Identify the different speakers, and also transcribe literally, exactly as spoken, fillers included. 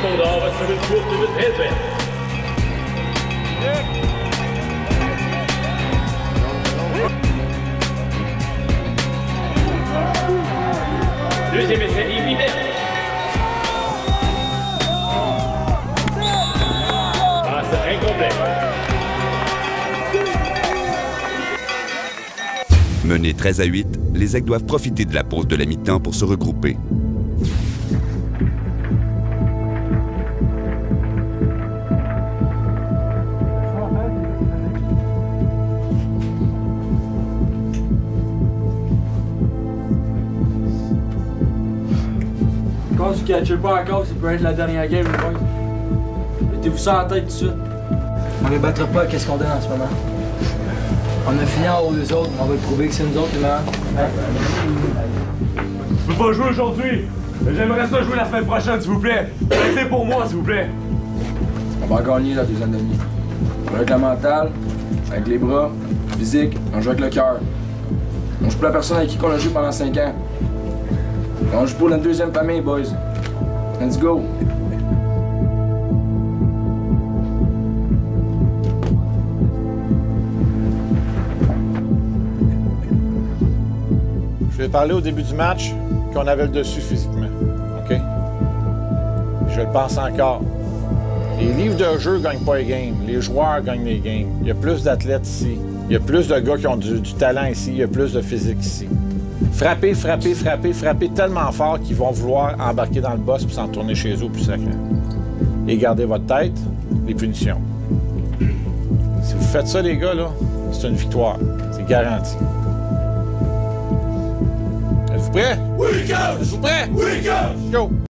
Speaker 1: Simon d'or va sur une course de treize mètres. Deuxième essai immédiat. Passe incomplet.
Speaker 2: Menés treize à huit, les Aigles doivent profiter de la pause de la mi-temps pour se regrouper.
Speaker 3: Quand vous ne catchez pas encore, c'est peut être la dernière game, les boys. Mettez-vous ça en tête tout de suite.
Speaker 4: On ne battra pas qu'est-ce qu'on donne en ce moment. On a fini en haut des autres, on va le prouver que c'est nous autres les meilleurs.
Speaker 5: Je peux pas jouer aujourd'hui, mais j'aimerais ça jouer la semaine prochaine, s'il vous plaît. Restez pour moi, s'il vous plaît.
Speaker 4: On va gagner la deuxième demi. On joue avec la mentale, avec les bras, physique, on joue avec le cœur. On joue pour la personne avec qui on a joué pendant cinq ans. On joue pour notre deuxième famille, boys. Let's go!
Speaker 6: Je vais parler au début du match qu'on avait le dessus physiquement. OK? Je le pense encore. Les livres de jeu ne gagnent pas les games. Les joueurs gagnent les games. Il y a plus d'athlètes ici. Il y a plus de gars qui ont du, du talent ici. Il y a plus de physique ici. Frappez, frappez, frappez, frappez tellement fort qu'ils vont vouloir embarquer dans le boss puis s'en tourner chez eux au plus sacré. Et gardez votre tête, les punitions. Si vous faites ça, les gars, là, c'est une victoire. C'est garanti. Êtes-vous prêts?
Speaker 5: Oui, coach!
Speaker 6: Êtes-vous prêts?
Speaker 5: Oui, coach!
Speaker 6: Go!